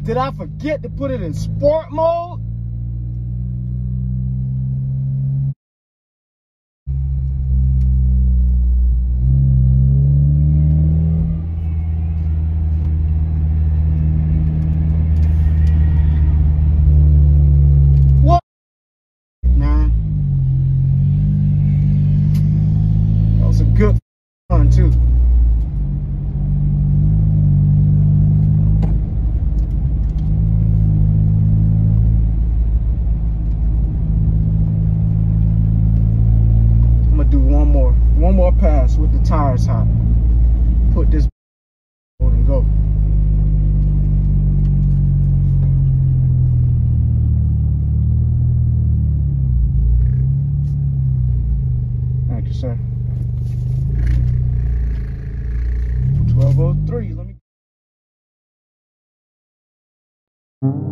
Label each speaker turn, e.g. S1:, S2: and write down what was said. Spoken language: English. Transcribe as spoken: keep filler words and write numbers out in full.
S1: Did I forget to put it in sport mode? What? Nah. That was a good one too. Do one more, one more pass with the tires hot. Put this and go. Thank you, sir. twelve oh three. Let me.